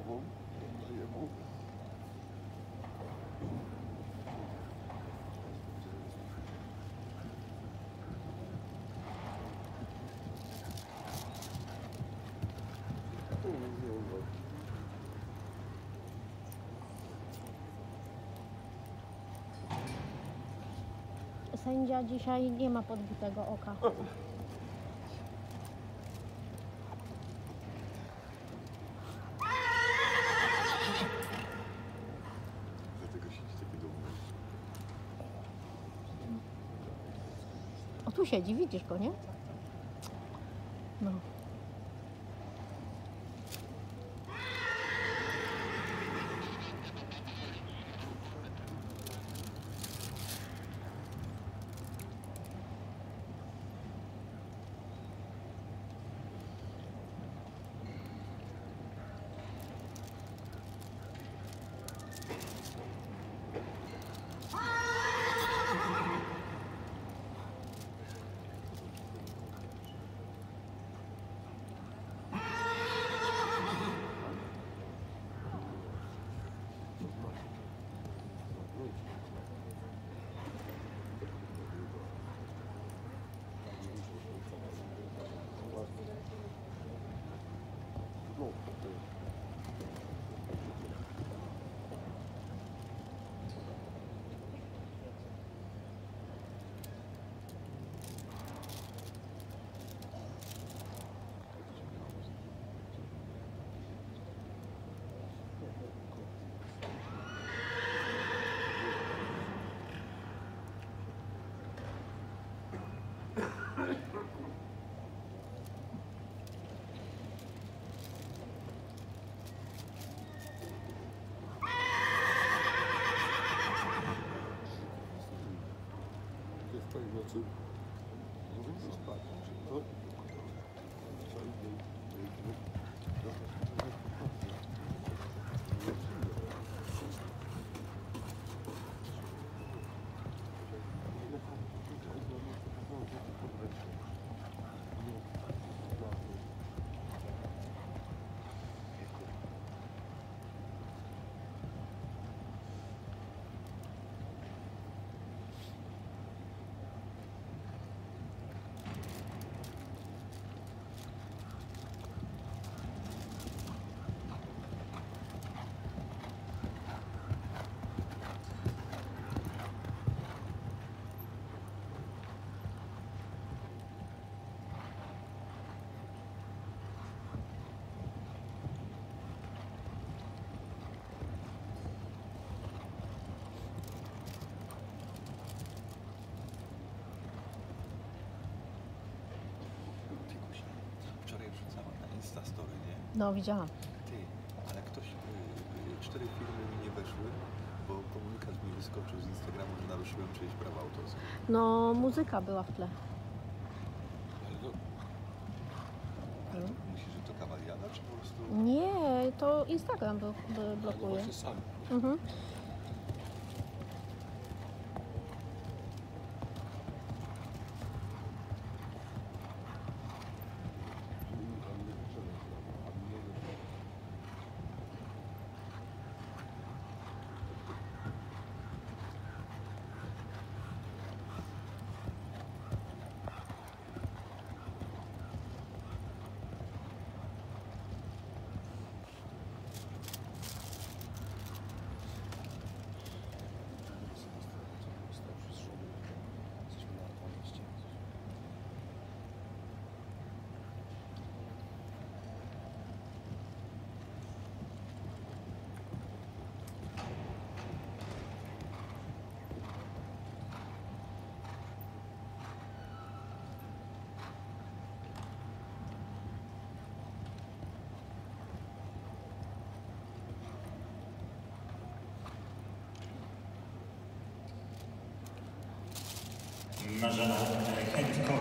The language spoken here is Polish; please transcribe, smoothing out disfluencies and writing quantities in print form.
głową, daję mu. Sędzia dzisiaj nie ma podbitego oka. Dlatego siedzi taki dumny. O, tu siedzi, widzisz go, nie? No. W tej nocy może spać. Wczoraj wrzucałem na Instastory, nie? No, widziałam. Ty, ale ktoś, 4 filmy mi nie weszły, bo komunikat mi wyskoczył z Instagramu, że naruszyłem czyjeś prawa autorskie. No, muzyka była w tle. Ale to myślisz, że to kawaliada, czy po prostu... Nie, to Instagram blokuje. Właśnie sam. Mhm. Marzena Chętko